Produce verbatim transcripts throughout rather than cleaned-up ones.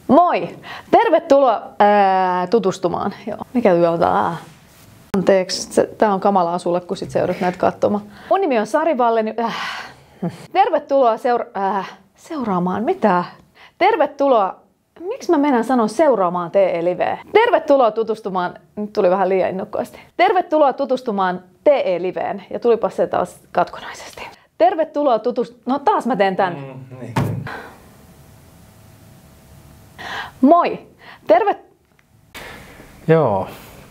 Moi! Tervetuloa ää, tutustumaan. Joo. Mikä yöltä? Anteeksi, tää on kamalaa sulle, kun sit sä joudut näitä katsomaan. Mun nimi on Sari Valleni. Äh. Tervetuloa seura äh, seuraamaan. Mitä? Tervetuloa. Miksi mä menen sanoa seuraamaan T E-liveä? Tervetuloa tutustumaan. Nyt tuli vähän liian innokkaasti. Tervetuloa tutustumaan T E-liveen. Ja tulipas se taas katkonaisesti. Tervetuloa tutustumaan. No taas mä teen tän. Mm, niin. Moi! Terve... Joo.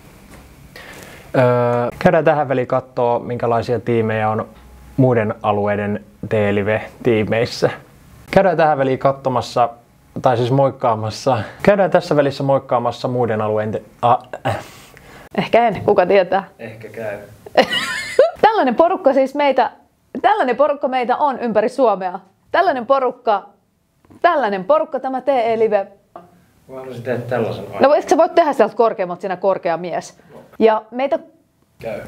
Öö, käydään tähän väliin katsoa, minkälaisia tiimejä on muiden alueiden T E-live-tiimeissä. Käydään tähän väliin katsomassa, tai siis moikkaamassa. Käydään tässä välissä moikkaamassa muiden alueen... Te- ah, äh. Ehkä en, kuka tietää. Ehkä käy. Tällainen porukka siis meitä... Tällainen porukka meitä on ympäri Suomea. Tällainen porukka... Tällainen porukka tämä T E-live... Mä haluaisin tehdä tällaisen aina. No etkö sä voit tehdä sieltä korkeammat, sinä korkea mies? No. Ja meitä... Käy.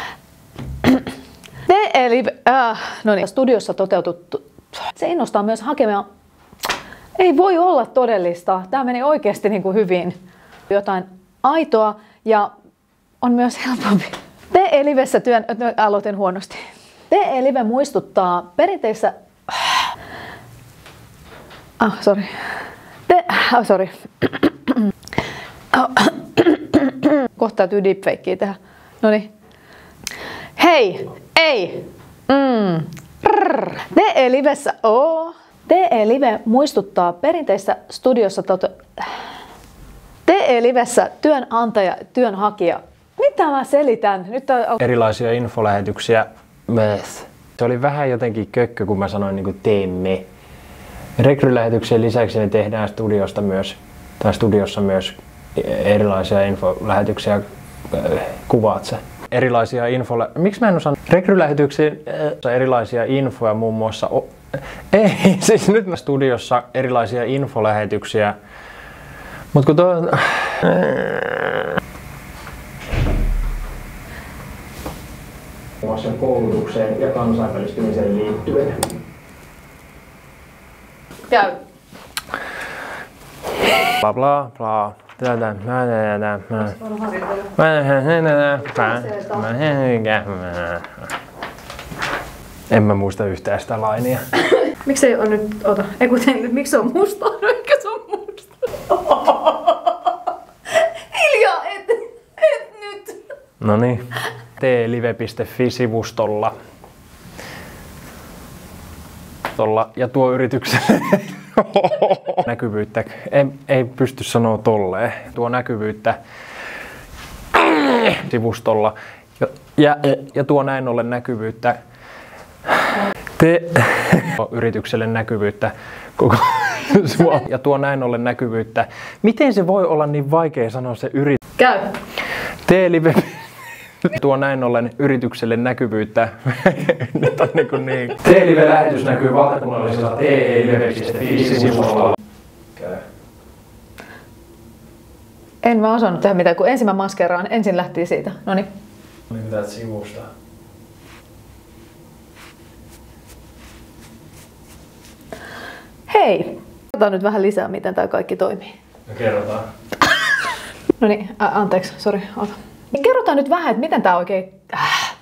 T E-live... Äh, no niin, studiossa toteututtu... Se innostaa myös hakemaan... Ei voi olla todellista. Tämä meni oikeasti niin kuin hyvin. Jotain aitoa ja on myös helpompi. T E-livessä työn... Aloitin huonosti. T E-live muistuttaa perinteisessä... Ah, sorry. Te... Ah, sorry. Kohta täytyy deepfakea tehdä. Noniin. Hei! Ei! Mm. T E-livessä... Oh. T E-live muistuttaa perinteisessä studiossa... Toto... T E-livessä työnantaja, työnhakija... Mitä mä selitän? Nyt on... Erilaisia infolähetyksiä myös. Se oli vähän jotenkin kökkö, kun mä sanoin niin kuin teemme. Rekrylähetyksen lisäksi ne tehdään studiosta myös, tai studiossa myös erilaisia infolähetyksiä. Kuvaat sä? Erilaisia info... Miksi mä en osaa? Rekrylähetyksiin erilaisia infoja muun muassa... O... Ei, siis nyt mä studiossa erilaisia infolähetyksiä. Mut kun tuo... koulutukseen ja kansainvälistymiseen liittyen. Käy. Bla bla bla. Tätä mä näen mä. En mä muista yhtään sitä lainia. Miksi ei ole nyt, ota, ei kuten, miksi se on musta? Eikä se on musta. Hiljaa, et, et nyt. Noniin. t live piste fi-sivustolla. Ja tuo yritykselle näkyvyyttä. Ei, ei pysty sanoa tolleen. Tuo näkyvyyttä sivustolla. Ja, ja, ja tuo näin ollen näkyvyyttä. Te yritykselle näkyvyyttä koko ja tuo näin ollen näkyvyyttä. Miten se voi olla niin vaikea sanoa se yritys? Käy. T-live tuo näin ollen yritykselle näkyvyyttä. Nyt on niin kuin niin. T-live-lähetys näkyy valtakunnallisella t e live piste fi-sivustolla. En mä osannut tehdä mitään, kun ensin mä maskeraan. Ensin lähti siitä. Noniin. Niin täältä sivusta. Hei! Kerrotaan nyt vähän lisää, miten tää kaikki toimii. No kerrotaan. No niin, anteeksi, sori, ota. Kerrotaan nyt vähän, että miten tää oikein... Äh.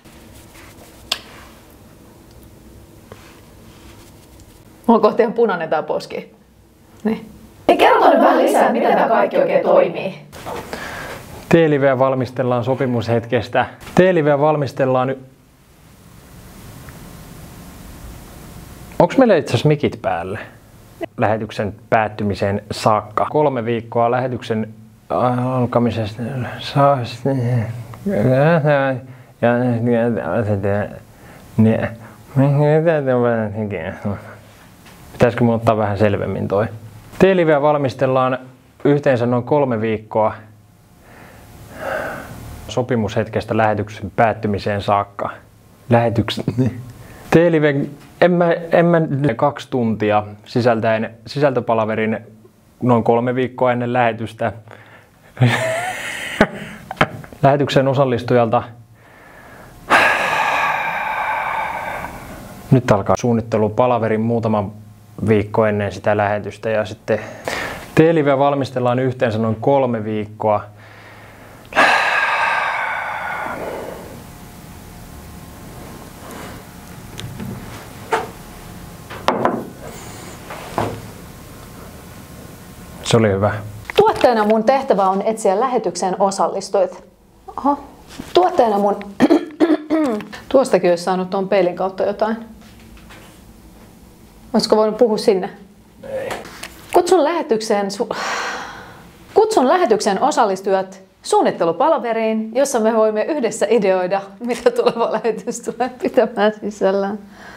Mulla on kohta ihan punainen tää poski. Niin. Niin kerrotaan nyt vähän lisää, miten tää kaikki oikein toimii. T-liveä valmistellaan sopimushetkestä. T-liveä valmistellaan nyt... Onks meillä itse asiassa mikit päälle? Lähetyksen päättymiseen saakka. Kolme viikkoa lähetyksen alkamisesta. Pitäisikö mun ottaa vähän selvemmin toi? T-liveä valmistellaan yhteensä noin kolme viikkoa sopimushetkestä lähetyksen päättymiseen saakka. Lähetyksen... T-live... En mä, en mä kaksi tuntia sisältäen sisältöpalaverin noin kolme viikkoa ennen lähetystä. Lähetyksen osallistujalta nyt alkaa suunnittelu palaverin muutama viikko ennen sitä lähetystä ja sitten T-liveä valmistellaan yhteensä noin kolme viikkoa. Se oli hyvä. Tuotteena mun tehtävä on etsiä lähetykseen osallistujat. Oho. Tuotteena mun... Tuostakin olisi saanut tuon peilin kautta jotain. Olisiko voinut puhua sinne? Ei. Kutsun lähetykseen, su- Kutsun lähetykseen osallistujat suunnittelupalaveriin, jossa me voimme yhdessä ideoida, mitä tuleva lähetys tulee pitämään sisällään.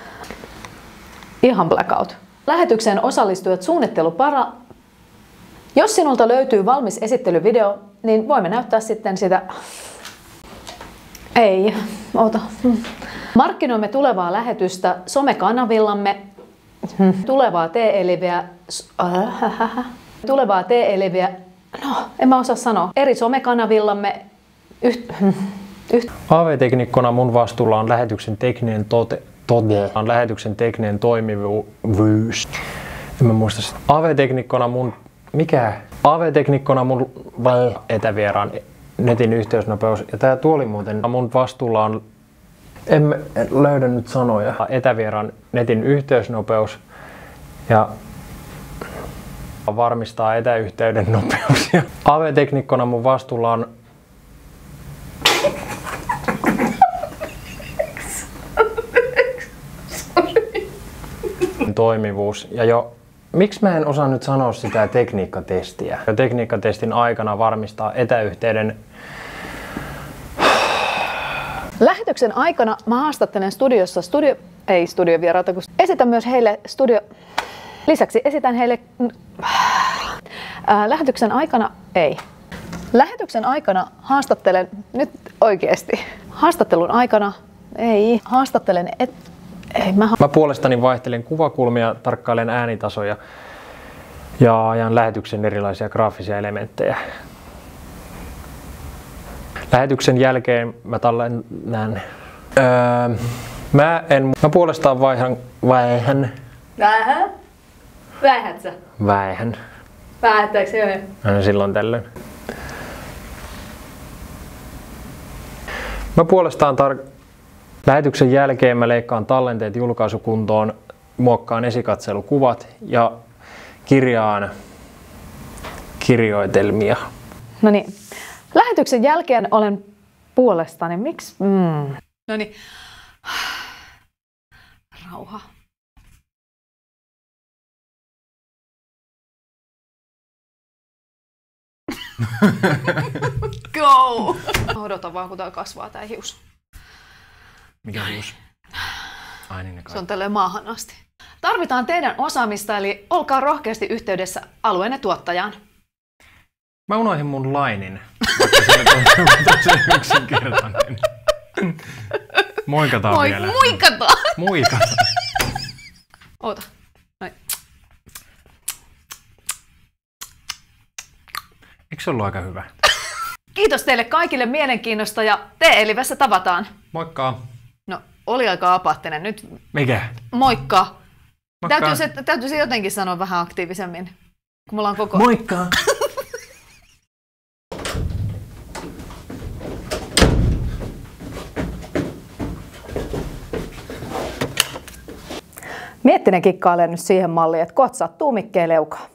Ihan blackout. Lähetykseen osallistujat suunnittelupara... Jos sinulta löytyy valmis esittelyvideo, niin voimme näyttää sitten sitä... Ei, ota. Markkinoimme tulevaa lähetystä somekanavillamme, tulevaa T-eliviä, tulevaa T-eliviä, no en mä osaa sanoa, eri somekanavillamme. Yht, yht. A V-teknikkona mun vastuulla on lähetyksen tekninen tote, tote, on lähetyksen tekninen toimivuus. En mä muista sitä. A V-teknikkona mun, mikä? A V-teknikkona mun vai etävieraan netin yhteysnopeus. Ja tää tuoli muuten, mun vastuulla on, en, en löydä nyt sanoja, etävieraan netin yhteysnopeus ja varmistaa etäyhteyden nopeus. A V-teknikkona mun vastuulla on toimivuus. Ja jo, miksi mä en osaa nyt sanoa sitä tekniikkatestiä? Jo tekniikkatestin aikana varmistaa etäyhteyden. Lähetyksen aikana mä haastattelen studiossa studio... Ei studiovieraita, kun esitän myös heille studio... Lisäksi esitän heille... Ää, lähetyksen aikana... Ei. Lähetyksen aikana haastattelen... Nyt oikeesti. Haastattelun aikana... Ei. Haastattelen... Et... Ei, mä... Mä puolestani vaihtelen kuvakulmia, tarkkailen äänitasoja ja ajan lähetyksen erilaisia graafisia elementtejä. Lähetyksen jälkeen mä tallennan... Öö, mä, en, mä puolestaan vaihan... Vaihan... Vähän? Väihät sä? Väihän. Väihtääkö se jo? Aina silloin tällöin. Mä puolestaan tar- lähetyksen jälkeen mä leikkaan tallenteet julkaisukuntoon, muokkaan esikatselukuvat ja kirjaan kirjoitelmia. No niin. Lähetyksen jälkeen olen puolestani. Miksi? Mm. No niin. Rauha. Go! Odotan vaan, kun tää kasvaa tää hius. Mikä hius? Ai niin, ne Se on tälleen maahan asti. Tarvitaan teidän osaamista, eli olkaa rohkeasti yhteydessä alueenne tuottajaan. Mä unohdin mun lainin, vaikka se on tosi yksinkertainen. Moikataan Moi, vielä. Muikataan! Muikataan. Oota. Noin. Eikö se ollut aika hyvä? Kiitos teille kaikille mielenkiinnosta ja T-Elivässä tavataan. Moikka. No, oli aika apaattinen. Nyt Mikä? moikka. Moikka. Täytyy se, täytyy se jotenkin sanoa vähän aktiivisemmin, kun mulla on koko... Moikka. Miettinen kikkailee nyt siihen malliin, että kohta sattuu mikkeen leukaan.